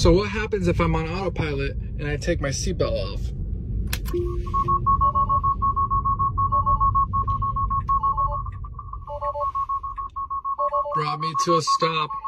So what happens if I'm on autopilot and I take my seatbelt off? Brought me to a stop.